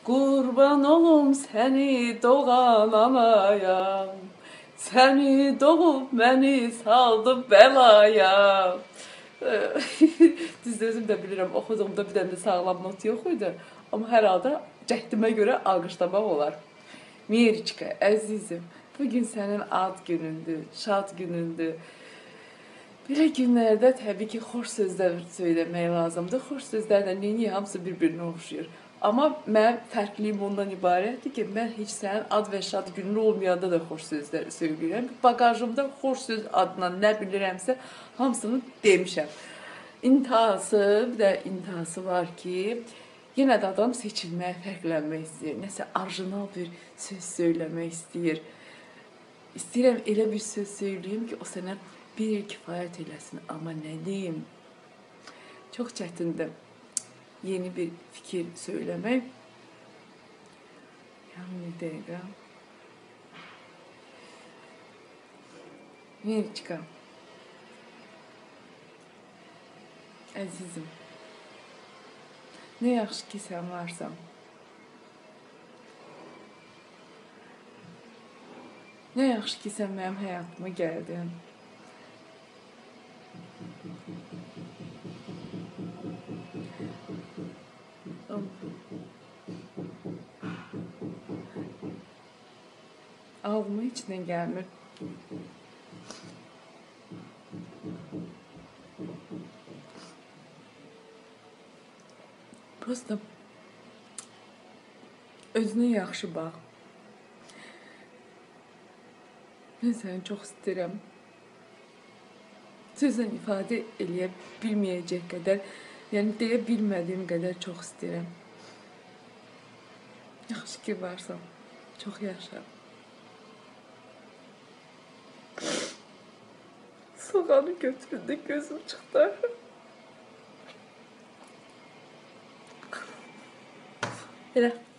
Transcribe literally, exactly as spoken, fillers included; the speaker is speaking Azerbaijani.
Qurban olum səni doğan anaya, səni doğub məni saldı bəlaya. Düzdür, özüm də bilirəm, oxuduğumda bir dənə də sağlam not yox idi. Amma hər halda cəhdimə görə alqışlamaq olar. Meriçka, əzizim, bugün sənin ad günündür, şad günündür. Belə günlərdə təbii ki, xoş sözlər söyləmək lazımdır. Xoş sözlərlə neyi hamısı bir-birinə oxşuyur. Amma mənim fərqliyim ondan ibarətdir ki, mən heç sənin ad və şad günün olmayanda da xoş sözlər söyləyirəm. Bagajımda xoş söz adına nə bilirəmsə, hamısını demişəm. İntihası, bir də intihası var ki, yenə də adam seçilməyə, fərqlənmək istəyir. Nəsə orijinal bir söz söyləmək istəyir. İstəyirəm elə bir söz söyləyim ki, o sənə bir kifayət eləsin. Amma nə deyim? Çox çətindir yeni bir fikir söyləmək. Yəni, bir dəqiqə. Meriçka, əzizim, nə yaxşı ki, sən varsan. Nə yaxşı ki, sən mənim həyatıma gəldin. Ağlıma heç nə gəlmir. Prosta özünə yaxşı bax. Mən səni çox istəyirəm. Sözlə ifadə eləyə bilməyəcək qədər, yəni deyə bilmədiyim qədər çox istəyirəm. Yaxşı ki, varsan. Çox yaşa. Soğanı götürüldü, gözüm çıxdı. Elə.